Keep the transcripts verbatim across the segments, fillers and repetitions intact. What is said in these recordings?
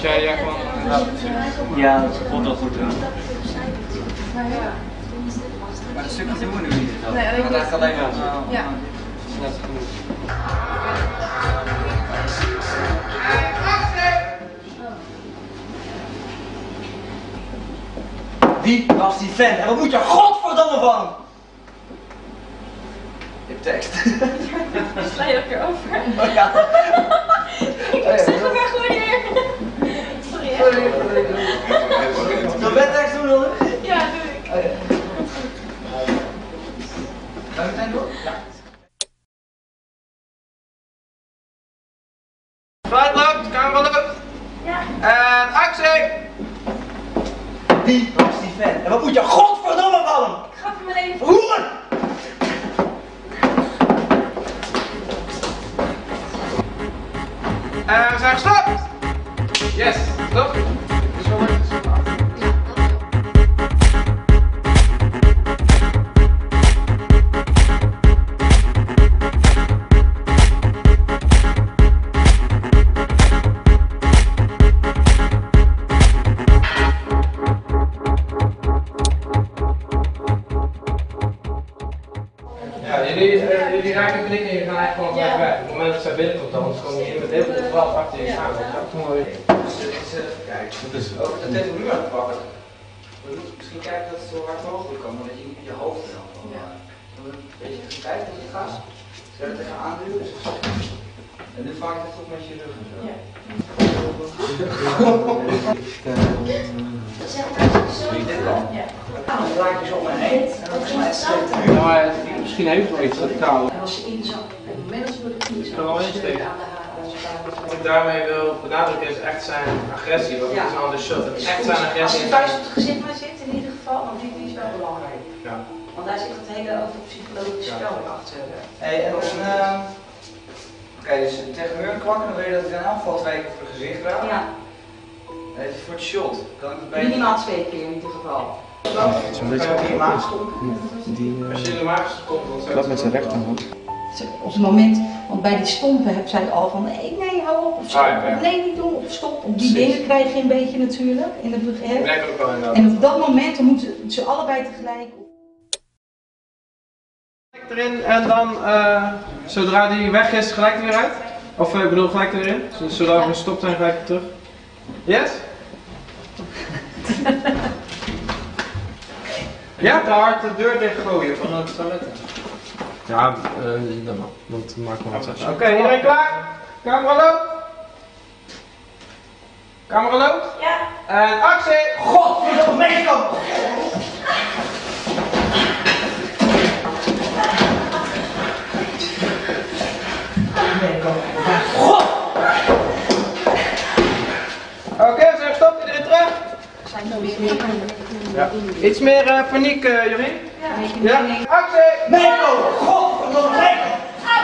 jij ja, gewoon... Ja, dat voelt wel goed. Ja. Maar een stukje doen we nu niet. Dat. Nee, Want daar kan alleen maar. Ja. Net genoeg. Wie was die fan? En wat moet je godverdomme van? Je hebt tekst. Sla je ook weer over? Oh, ja. Ik zeg het maar gewoon weer. Sorry hè? Sorry, sorry. Zullen we tekst doen dan? Ja, doe ik. Oh, ja. Gaan we meteen door? Ja. Geluid loopt, camera loopt. Ja. En actie! Wie was die fan? En wat moet je godverdomme van hem? Ik gaf hem alleen even. Hoer! En we zijn gestopt! Yes, stop! Zo wordt het. Ja, jullie, uh, jullie raken het knikken en jullie gaan eigenlijk gewoon gelijk weg. Op het moment dat zij binnenkomt, dan komen we hier met heel veel verwacht achter je staan. Dat is mooi. Kijk, dat is over de temperatuur aan het pakken. We moeten misschien kijken dat het zo hard mogelijk kan, maar dat je niet je hoofd er dan van maakt. Een beetje kijken met je gas. Zet het tegen aanduwen. En nu vaak het goed met je rug en zo. Ja. Dit dan. Ja. Dan draai je zo om me heen. En dan is het Ja, maar misschien heeft het wel iets, dat kou. En als je inzakt, op het moment dat je door de knie Er wel zakt, insteken. aan de haren. Wat ik daarmee wil benadrukken is echt zijn agressie, want het is een ander shot. Het is echt zijn Als agressie. je vuist op het gezicht maar zit, in ieder geval, want die is wel belangrijk. Ja. Want daar zit het hele over psychologische Ja. spel achter. Hey, en dan, uh, oké, okay, dus tegen muur kwakken, dan wil je dat ik in elk geval twee keer voor het gezicht raak. Ja, Even voor het shot. Kan ik het beter? minimaal twee keer in ieder geval. Het is een beetje die maagstond. Als je in de maag komt, dan zou Dat met zijn rechterhand. Op het moment, want bij die stompen heb zij al van nee, nee, hou op, of stop, Ah, ja, ja. of nee, niet doen, of stop. Op die Precies. dingen krijg je een beetje natuurlijk in het Ik begin. denk ook wel inderdaad. En op dat moment dan moeten ze allebei tegelijk. Erin en dan, uh, zodra die weg is, gelijk er weer uit? Of uh, ik bedoel, gelijk er weer in? Dus zodra we gestopt zijn, gelijk weer terug? Yes? Ja? Te hard de deur dicht gooien van het toilet. Ja, uh, dan want maakt me wat Oké, okay, iedereen klaar? Camera loopt? Camera loopt? Ja. En actie! Godverdomme, meekomen! God! Oké, okay, we zijn gestopt, iedereen terug? Ja. Iets meer uh, paniek, uh, Jorien? Ja. Ja? Actie! Meekomen! Godverdomme, meekomen!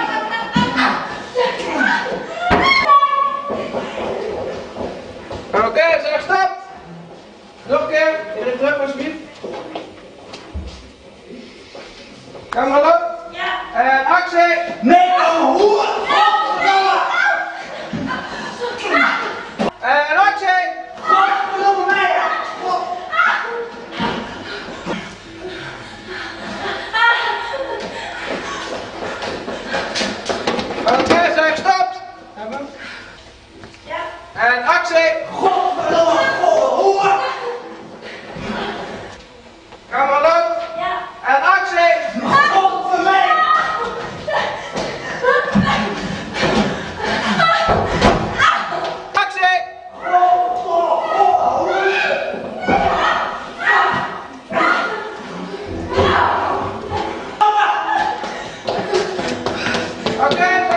Oké, okay, we zijn gestopt! Nog een keer, iedereen terug alsjeblieft. Camera loopt? Ja. En actie! Meekomen, hoer! Godverdomme! En actie! Godverdomme, meekomen! Oké, okay, we zijn gestopt! Hebben we? Ja. En actie! Godverdomme, hoer! Camera loopt? Ja. En actie! Godverdomme! Actie! Oké, okay,